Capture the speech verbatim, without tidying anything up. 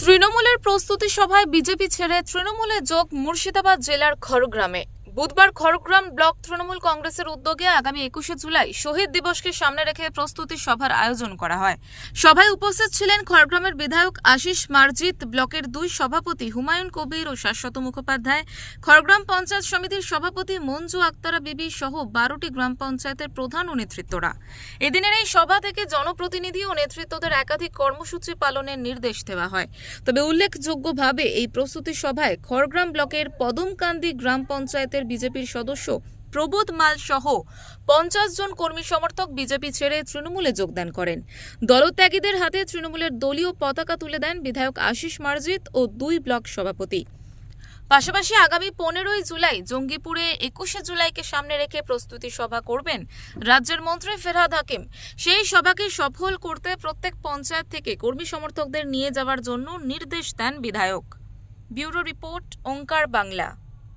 তৃণমূলের প্রস্তুতি সভায় বিজেপি ছেড়ে তৃণমূলে যোগ মুর্শিদাবাদ জেলার খড়গ্রামে। বুধবার খড়গ্রাম ব্লক তৃণমূল কংগ্রেসের উদ্যোগে আগামী একুশে জুলাই শহীদ দিবসকে সামনে রেখে প্রস্তুতি সভার আয়োজন করা হয়। সভায় উপস্থিত ছিলেন খড়গ্রামের বিধায়ক আশিস মার্জিত, ব্লকের দুই সভাপতি হুমায়ুন কবির ও শাশ্বত মুখোপাধ্যায়, খড়গ্রাম পঞ্চায়েত সমিতির সভাপতি মঞ্জু আক্তারা বিবি সহ বারোটি গ্রাম পঞ্চায়েতের প্রধান ও নেতৃত্বরা। এদিনের এই সভা থেকে জনপ্রতিনিধি ও নেতৃত্বদের একাধিক কর্মসূচি পালনের নির্দেশ দেওয়া হয়। তবে উল্লেখযোগ্যভাবে এই প্রস্তুতি সভায় খড়গ্রাম ব্লকের পদমকান্দি গ্রাম পঞ্চায়েতের বিজেপির সদস্য প্রবোধ মাল সহ পঞ্চাশ জন কর্মী সমর্থক বিজেপি ছেড়ে তৃণমূলে যোগদান করেন। দলত্যাগীদের হাতে তৃণমূলের দলীয় পতাকা তুলে দেন বিধায়ক আশিস মার্জিত ও দুই ব্লক সভাপতি। পাশাপাশি আগামী পনেরোই জুলাই জঙ্গিপুরে একুশে জুলাইকে সামনে রেখে প্রস্তুতি সভা করবেন রাজ্যের মন্ত্রী ফেরহাদ হাকিম। সেই সভাকে সফল করতে প্রত্যেক পঞ্চায়েত থেকে কর্মী সমর্থকদের নিয়ে যাওয়ার জন্য নির্দেশ দেন বিধায়ক। Bureau report, Onkar Bangla.